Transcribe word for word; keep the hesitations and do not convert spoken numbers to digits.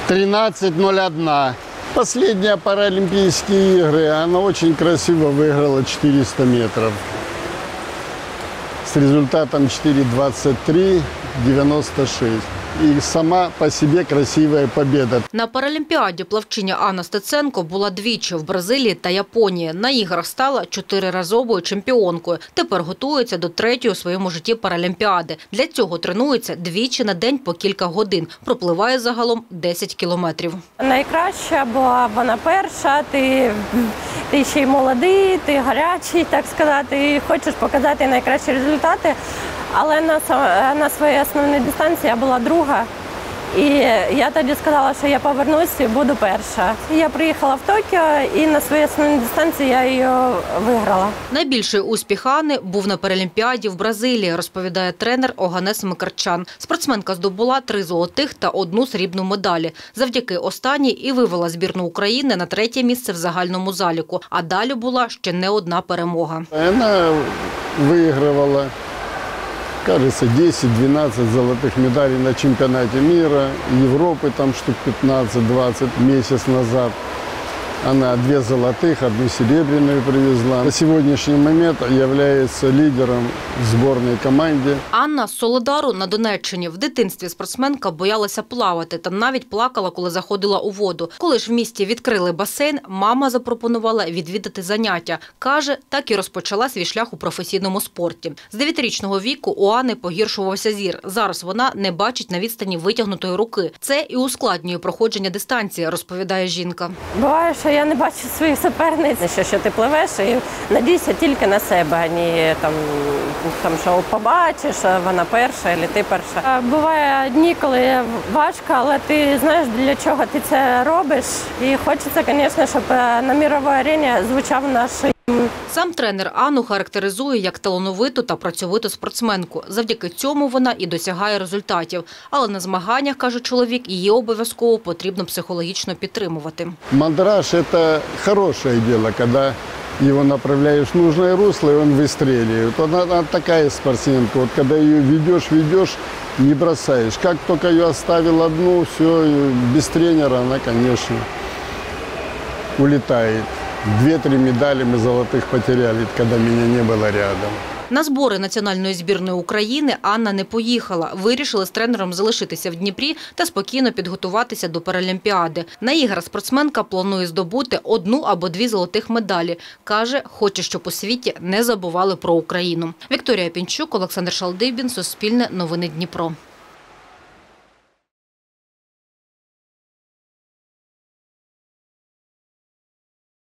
тринадцать ноль один. Последние паралимпийские игры, она очень красиво выиграла четыреста метров. С результатом четыре двадцать три девяносто шесть. І сама по собі красива победа. На Паралімпіаді плавчиня Анна Стеценко була двічі в Бразилії та Японії. На іграх стала чотириразовою чемпіонкою. Тепер готується до третьої у своєму житті Паралімпіади. Для цього тренується двічі на день по кілька годин. Пропливає загалом десять кілометрів. Найкраща була вона перша. Ти, ти ще й молодий, ти гарячий, так сказати, і хочеш показати найкращі результати. Але на, на своїй основній дистанції я була друга. І я тоді сказала, що я повернусь і буду перша. Я приїхала в Токіо і на своїй основній дистанції я її виграла. Найбільший успіх Анни був на Паралімпіаді в Бразилії, розповідає тренер Оганес Микарчан. Спортсменка здобула три золотих та одну срібну медалі. Завдяки останній і вивела збірну України на третє місце в загальному заліку. А далі була ще не одна перемога. Вона вигравала, кажется, десять-двенадцать золотых медалей на чемпионате мира, Европы там штук пятнадцать-двадцать месяц назад. Она две золотых, одну серебряную привезла. На сегодняшний момент является лидером в сборной команде. Анна з Солидару на Донеччині. В дитинстві спортсменка боялася плавати та навіть плакала, коли заходила у воду. Коли ж в місті відкрили басейн, мама запропонувала відвідати заняття. Каже, так і розпочала свій шлях у професійному спорті. З дев'ятирічного віку у Анни погіршувався зір. Зараз вона не бачить на відстані витягнутої руки. Це і ускладнює проходження дистанції, розповідає жінка. Буває, що я не бачу своїх суперниць, що, що ти пливеш і надійся тільки на себе, а не там, там, що побачиш, вона перша, або ти перша. Буває дні, коли важко, але ти знаєш, для чого ти це робиш. І хочеться, звісно, щоб на міровій арені звучав наш. Сам тренер Анну характеризує як талановиту та працьовиту спортсменку. Завдяки цьому вона і досягає результатів. Але на змаганнях, каже чоловік, її обов'язково потрібно психологічно підтримувати. Мандраж – це хороше діло, коли його направляєш в нужне русло, і він вистрілює. Вона така спортсменка, от коли її ведеш, ведеш, не бросаєш. Як тільки її оставив одну, все, без тренера вона, звісно, улітає. Две-три медали мы золотых потеряли, когда меня не было рядом. На збори національної збірної України Анна не поїхала. Вирішили з тренером залишитися в Дніпрі та спокійно підготуватися до Паралімпіади. На іграх спортсменка планує здобути одну або дві золотих медалі. Каже, хоче, щоб у світі не забували про Україну. Вікторія Пінчук, Олександр Шалдибін, Суспільне, Новини Дніпро.